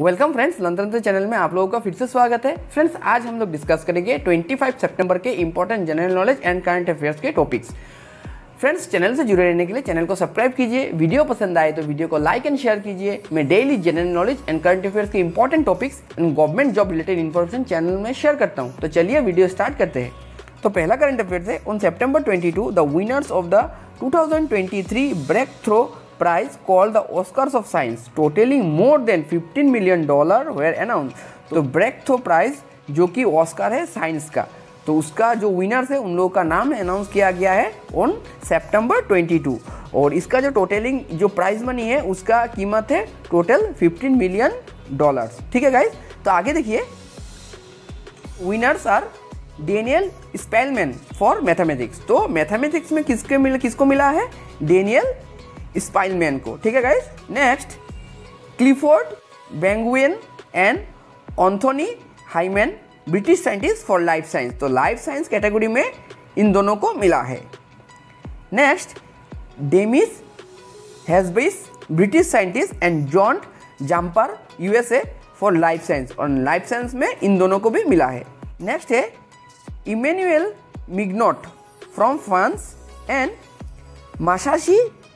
Welcome friends, लंतंत्र channel में आप लोगों का फिर से स्वागत है। फ्रेंड्स, आज हम लोग डिस्कस करेंगे 25 सितंबर के important general knowledge and current affairs के टॉपिक्स। फ्रेंड्स, चैनल से जुड़े रहने के लिए चैनल को सब्सक्राइब कीजिए। वीडियो पसंद आए तो वीडियो को लाइक एंड शेयर कीजिए। मैं daily general knowledge and current affairs के important topics and government job related information channel में शेयर करता हूँ। तो चलिए वीडियो स्टार्ट करते हैं। तो पहला करंट अफेयर्स है, on September 22 the winners of the 2023 breakthrough prize called the Oscars of Science totaling more than $15 million were announced। तो ब्रेक थ्रो प्राइज जो कि ऑस्कर है साइंस का, तो उसका जो विनर्स है उन लोगों का नाम अनाउंस किया गया है ऑन सितंबर 22। और इसका जो टोटलिंग जो प्राइज मनी है उसका कीमत है टोटल $15 मिलियन। ठीक है गाइज, तो आगे देखिए। Winners are Daniel Spielman for mathematics. तो मैथमेटिक्स में किसको मिला है? डेनियल स्पाइलमैन को। ठीक है guys. Next, Clifford Brangwynne and Anthony Hyman British scientist for life science. तो लाइफ साइंस कैटेगरी में इन दोनों को मिला है। नेक्स्ट, Demis Hassabis British scientist and John Jumper USA for life science. और लाइफ साइंस में इन दोनों को भी मिला है। नेक्स्ट है Emmanuel Mignot from France and Masashi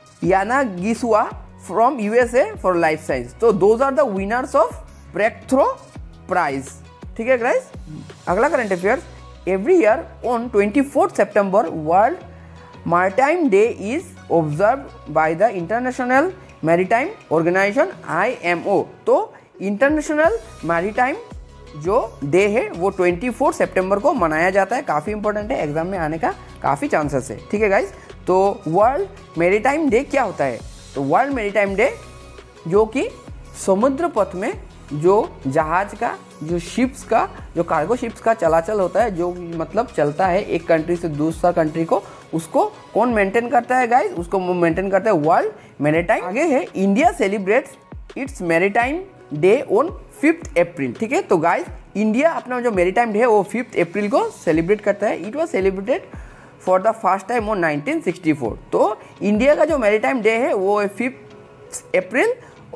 Yanagisawa from USA for life science. तो those are the winners of breakthrough prize. ठीक है गाइस। अगला current affairs, every year on 24 September World Maritime Day is observe by the International Maritime Organization IMO। तो international maritime जो day है वो 24 सितंबर को मनाया जाता है। काफ़ी इंपॉर्टेंट है, एग्जाम में आने का काफ़ी चांसेस है। ठीक है गाइज। तो वर्ल्ड मैरीटाइम डे क्या होता है? तो वर्ल्ड मैरीटाइम डे जो कि समुद्र पथ में जो जहाज का, जो शिप्स का, जो कार्गो शिप्स का चलाचल होता है, जो मतलब चलता है एक कंट्री से दूसरा कंट्री को, उसको कौन मेंटेन करता है गाइज? उसको मेंटेन करता है वर्ल्ड मैरीटाइम। आगे है, India celebrates its maritime day on 5 April. ठीक है। तो गाइज, इंडिया अपना जो मैरीटाइम डे है वो 5 अप्रैल को सेलिब्रेट करता है। It was celebrated for the first time on 1964। तो इंडिया का जो मैरीटाइम डे है वो है 5 अप्रैल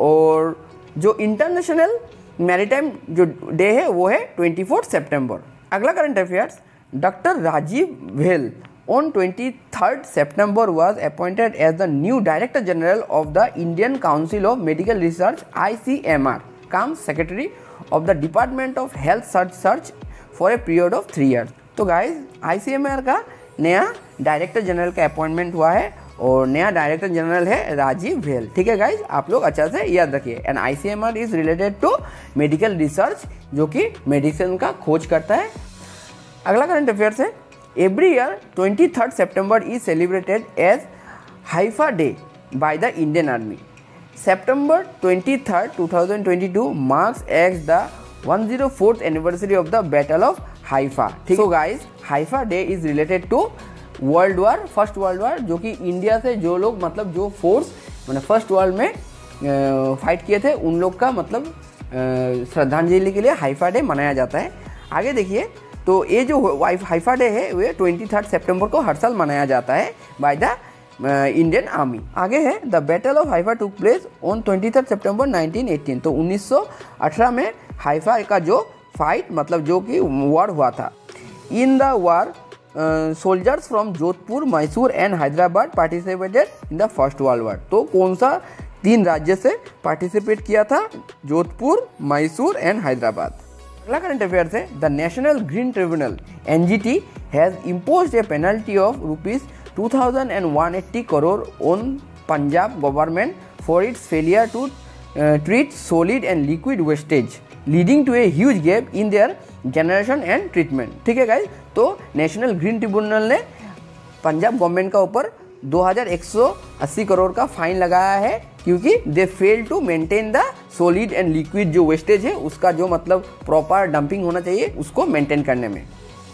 और जो इंटरनेशनल मैरीटाइम जो डे है वो है 24 सितंबर। अगला करंट अफेयर्स, डॉक्टर राजीव भेल on 23rd September was appointed as the new Director General of the Indian Council of Medical Research ICMR, cum Secretary of the Department of Health Search for a period of 3 years। तो guys, ICMR का नया director general का appointment हुआ है और नया director general है राजीव भेल। ठीक है गाइज, आप लोग अच्छा से याद रखिए। And ICMR is related to medical research, जो कि मेडिसिन का खोज करता है। अगला करंट अफेयर्स है, every year 23rd September is celebrated as Haifa Day by the Indian Army। September 23rd, 2022 marks as the 104th anniversary of the Battle of Haifa। So guys, Haifa Day is related to World War, first world war, जो कि India से जो लोग मतलब जो force मैंने first world में fight किए थे उन लोग का मतलब श्रद्धांजलि के लिए हाइफा डे मनाया जाता है। आगे देखिए, तो ये जो हाइफा डे है वे 23rd सितंबर को हर साल मनाया जाता है बाय द इंडियन आर्मी। आगे है, the battle of Haifa took place on 23rd September 1918। तो 1918 में हाइफा का जो फाइट मतलब जो कि वॉर हुआ था। In the war soldiers from Jodhpur, Mysore and Hyderabad participated in the first world war. तो कौन सा 3 राज्य से पार्टिसिपेट किया था? जोधपुर, मैसूर एंड हैदराबाद। अगला करंट अफेयर्स है, the national green tribunal NGT has imposed a penalty of ₹2180 crore on Punjab government for its failure to treat solid and liquid wastage leading to a huge gap in their generation and treatment. ठीक है guys. तो national green tribunal ने Punjab government का ऊपर 2180 करोड़ का fine लगाया है, क्योंकि they fail to maintain the solid and liquid जो वेस्टेज है उसका जो मतलब प्रॉपर डंपिंग होना चाहिए उसको मेंटेन करने में।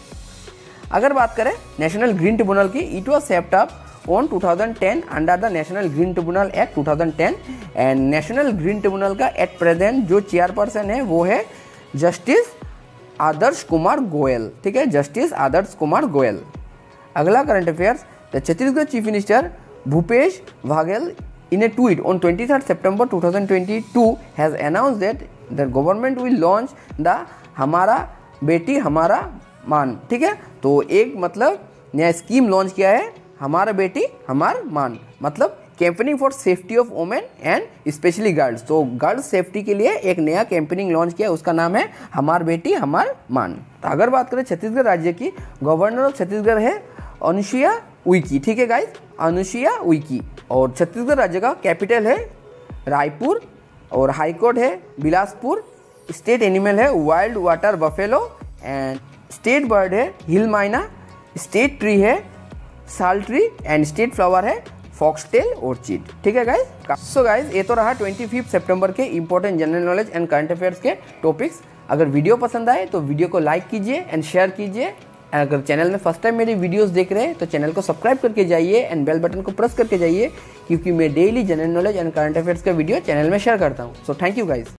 अगर बात करें नेशनल ग्रीन ट्रिब्यूनल की, it was set up on 2010 under the national green tribunal act 2010 and national green tribunal का एट प्रेजेंट जो चेयरपर्सन है वो है जस्टिस आदर्श कुमार गोयल। ठीक है, जस्टिस आदर्श कुमार गोयल। अगला current affairs, the Chhattisgarh chief minister Bhupesh Baghel in a tweet on 23rd September 2022 has announced that the government will launch the हमारा बेटी हमारा मान। ठीक है, तो एक मतलब नया स्कीम लॉन्च किया है, हमारा बेटी हमार मान, मतलब campaigning for safety of women and specially girls. तो गर्ल्स सेफ्टी के लिए एक नया कैंपेनिंग लॉन्च किया, उसका नाम है हमार बेटी हमार मान। तो अगर बात करें छत्तीसगढ़ राज्य की, गवर्नर ऑफ छत्तीसगढ़ है अनुसुईया उइके। ठीक है गाइज, अनुसुईया उइके। और छत्तीसगढ़ राज्य का कैपिटल है रायपुर और हाईकोर्ट है बिलासपुर। स्टेट एनिमल है wild water buffalo and state bird है हिल माइना। स्टेट ट्री है sal tree and state flower है फॉक्सटेल ऑर्चिड। ठीक है गाइज। सो गाइज, ये तो रहा 25 सितंबर के important general knowledge and current affairs के टॉपिक्स। अगर वीडियो पसंद आए तो वीडियो को लाइक कीजिए एंड शेयर कीजिए। अगर चैनल में फर्स्ट टाइम मेरी वीडियोस देख रहे हैं तो चैनल को सब्सक्राइब करके जाइए एंड बेल बटन को प्रेस करके जाइए, क्योंकि मैं daily general knowledge and current affairs का वीडियो चैनल में शेयर करता हूँ। So thank you guys.